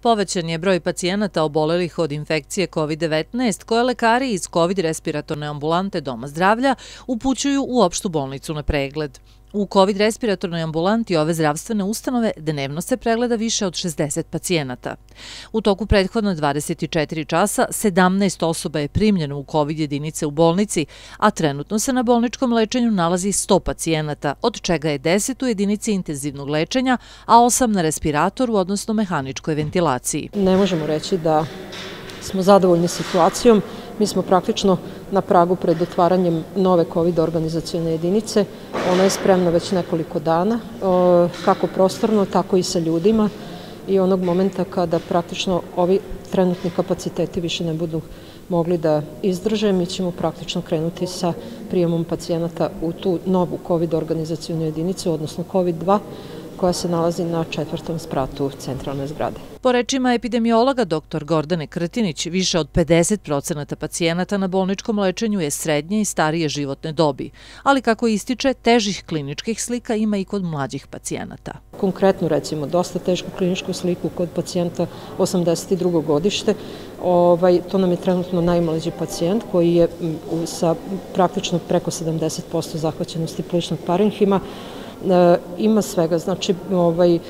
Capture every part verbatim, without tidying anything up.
Povećan je broj pacijenata obolelih od infekcije kovid devetnaest koje lekari iz kovid respiratorne ambulante Doma zdravlja upućuju u opštu bolnicu na pregled. U kovid respiratornoj ambulanti ove zdravstvene ustanove dnevno se pregleda više od šezdeset pacijenata. U toku prethodno dvadeset četiri časa sedamnaest osoba je primljeno u kovid jedinice u bolnici, a trenutno se na bolničkom lečenju nalazi sto pacijenata, od čega je deset u jedinici intenzivnog lečenja, a osam na respiratoru, odnosno mehaničkoj ventilaciji. Ne možemo reći da smo zadovoljni situacijom. Mi smo praktično na pragu pred otvaranjem nove kovid organizacione jedinice. Ona je spremna već nekoliko dana, kako prostorno, tako i sa ljudima. I onog momenta kada praktično ovi trenutni kapaciteti više ne budu mogli da izdrže, mi ćemo praktično krenuti sa prijemom pacijenata u tu novu kovid organizacionu jedinicu, odnosno kovid dva, koja se nalazi na četvrtom spratu centralne zgrade. Po rečima epidemiologa doktor Gordane Krtinić, više od pedeset procenata pacijenata na bolničkom lečenju je srednje i starije životne dobi, ali kako ističe, težih kliničkih slika ima i kod mlađih pacijenata. Konkretno, recimo, dosta tešku kliničku sliku kod pacijenta osamdeset drugo godište. Ovaj, to nam je trenutno najmlađi pacijent koji je sa praktično preko sedamdeset posto zahvaćenosti plućnog parenhima. E, ima svega, znači ovaj, e,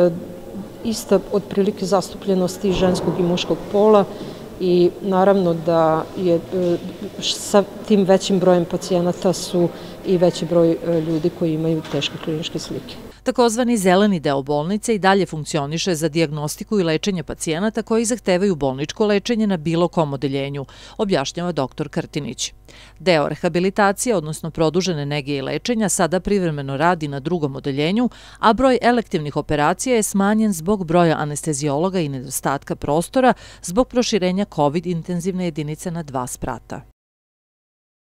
ista otprilike zastupljenosti ženskog i muškog pola i naravno da je e, sa tim većim brojem pacijenata su i veći broj e, ljudi koji imaju teške kliničke slike. Takozvani zeleni deo bolnice i dalje funkcioniše za dijagnostiku i lečenje pacijenata koji zahtevaju bolničko lečenje na bilo kom odeljenju, objašnjava doktor Krtinić. Deo rehabilitacije, odnosno produžene nege i lečenja, sada privremeno radi na drugom odeljenju, a broj elektivnih operacija je smanjen zbog broja anestezijologa i nedostatka prostora zbog proširenja kovid intenzivne jedinice na dva sprata.